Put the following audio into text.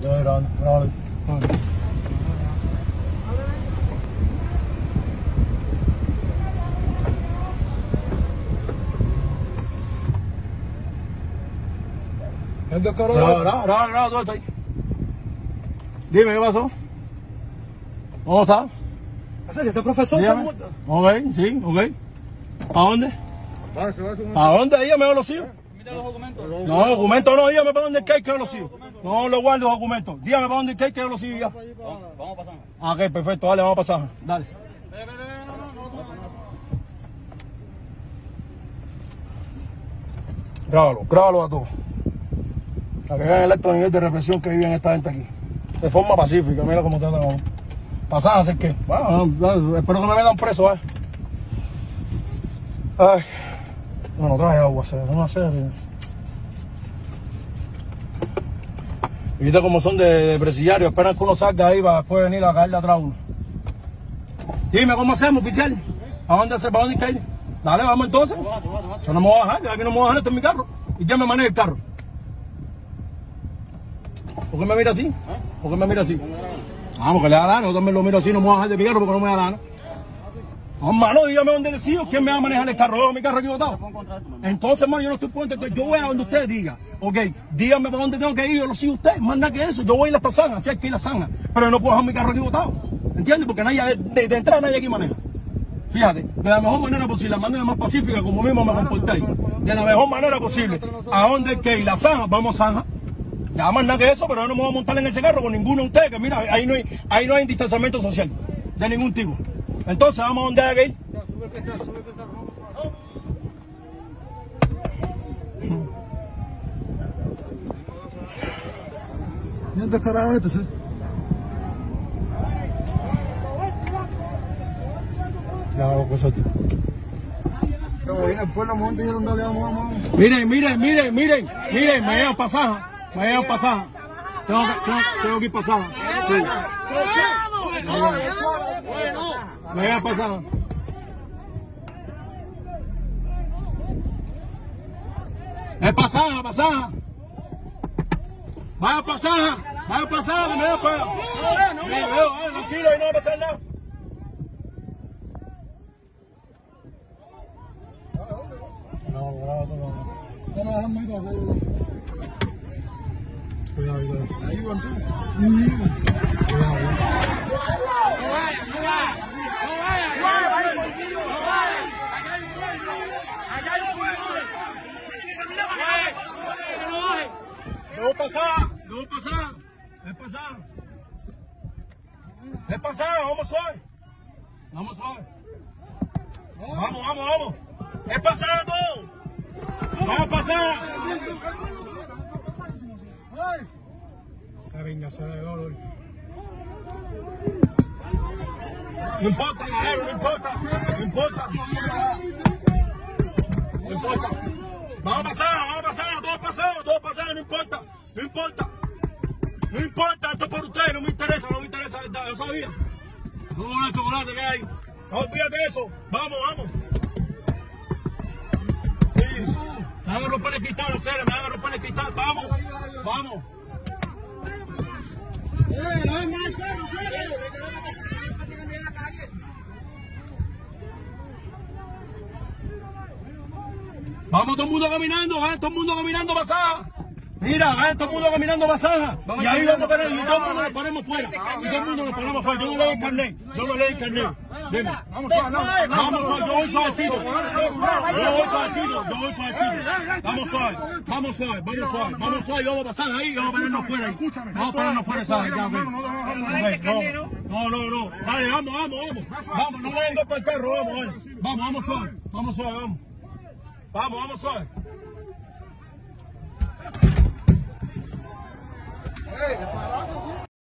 Ya grabando, grabando. Graba, todo está ahí. Dime, ¿qué pasó? ¿Cómo está? ¿Este profesor? Dígame. Ok, sí, ok. ¿A dónde? ¿A dónde? Dígame, yo lo sigo. No, documentos no, dígame para dónde es que hay que yo lo sigo. No lo guardo los documentos. Dígame para dónde es que hay que yo lo sigo ya. Vamos a pasar. Ah, ok, perfecto, dale, vamos a pasar. Dale. Grábalo a todos. Para que vean el alto nivel de represión que viven esta gente aquí. De forma pacífica, mira cómo tratan a uno. ¿Pasan a hacer qué? Bueno, espero que no me metan preso, Ay. Bueno, traje agua, no sé. Y viste cómo son de presidiarios, esperan que uno salga ahí para después venir a caerle atrás a uno. Dime, ¿cómo hacemos, oficial? ¿A dónde hacer? ¿Para dónde caer? Dale, vamos entonces. Yo no me voy a bajar, aquí no me voy a bajar, este es mi carro. ¿Y quién me maneja el carro? ¿Por qué me mira así? ¿Por qué me mira así? Vamos, que le da la gana, yo también lo miro así, no me voy a bajar de mi carro porque no me da la gana. No, hermano, dígame dónde decido, ¿quién me va a manejar el carro? ¿Yo mi carro equivocado? Entonces, hermano, yo no estoy puente, yo voy a donde usted diga. Ok, dígame para dónde tengo que ir, yo lo sigo usted, más nada que eso, yo voy a ir hasta Zanja, si hay que ir a Zanja, pero yo no puedo dejar mi carro equivocado, ¿entiendes? Porque nadie, de entrada nadie aquí maneja. Fíjate, de la mejor manera posible, la manera más pacífica, como mismo me comportéis, de la mejor manera posible. ¿A dónde hay que ir? ¿A Zanja? Vamos a Zanja. Ya más nada que eso, pero yo no me voy a montar en ese carro con ninguno de ustedes, que mira, ahí no hay distanciamiento social, de ningún tipo. Entonces, vamos a donde hay que ir. ¿Quién te estará esto, sí? Ya, pues otro. Miren, me llevan pasaje. Tengo que ir pasaje. Sí. Me llevan pasaje. Es pasaje. Vaya pasaje, que me da para allá. Tranquilo, y no va a pasar nada. Cuidado. Es pasar, vamos suave. Vamos. Es pasar todo. Vamos a pasar. Venga, se ve dolor. No importa, no importa. Vamos a pasar, todos pasamos, no importa, esto es por ustedes, no me interesa, verdad, yo sabía. No voy a chocolate que hay. No olvídate de eso, vamos. Sí, me van a romper el cristal, vamos. Vamos todo el mundo caminando, pasada. Mira, todo el mundo caminando pasada. Y ahí vamos a poner, y todo el mundo nos ponemos fuera. Yo no leí el carnet. Dime. Vamos, yo voy suavecito. Vamos suave, y vamos a pasar ahí, vamos a ponernos fuera. ¿Sabes? Ya, ok. No. Dale, vamos. Vamos, no le den para el carro, vamos suave. Vamos suave.